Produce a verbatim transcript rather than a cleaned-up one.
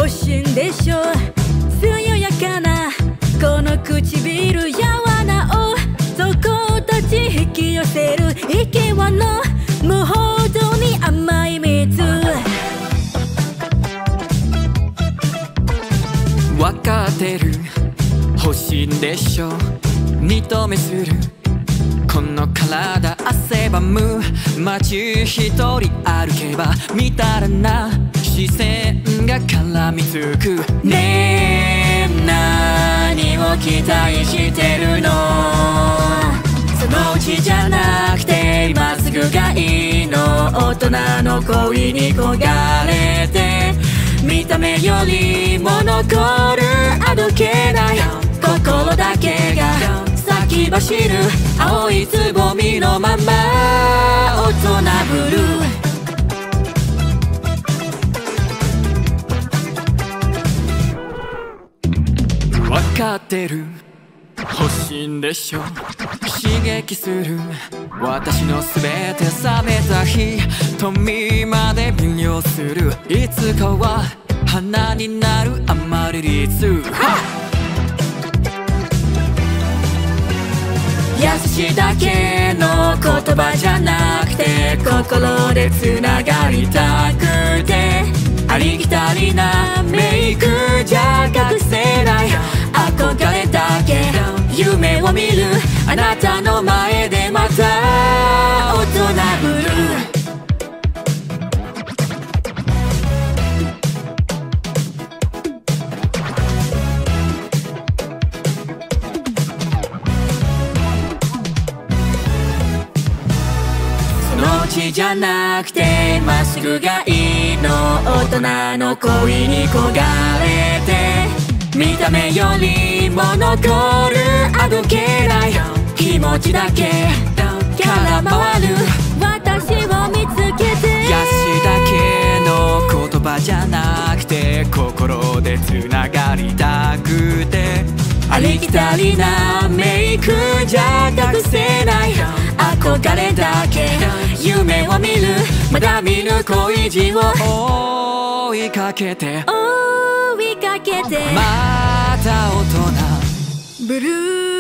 欲しいんでしょう。強やかなこの唇柔なをそこたち引き寄せる池輪の無法度に甘い水。 わかってる欲しいんでしょう。二度目するこの体汗ばむ街一人歩けば見たらな視線が絡みつく。ねえ何を期待してるの。そのうちじゃなくて今すぐがいいの。大人の恋に焦がれて見た目よりも残るあどけない心だけが咲き走る青いつぼみのまま大人ブルー。わかってる欲しいんでしょ。刺激する私のすべて冷めた日瞳まで魅了する。いつかは花になるアマリリス。優しいだけの言葉じゃなくて心でつながりたくてありきたりなメイクじゃ隠せない憧れだけ夢を見るあなたの前でまた大人ブルー。じゃなくてまっすぐがいいの。大人の恋に焦がれて見た目よりも残るあどけない気持ちだけから回る私を見つけて。優しいだけの言葉じゃなくて心でつながりたくてありきたりなメイクじゃ隠せない憧れだけ夢を見るまだ見ぬ恋路を追いかけて追いかけてまた大人ブルー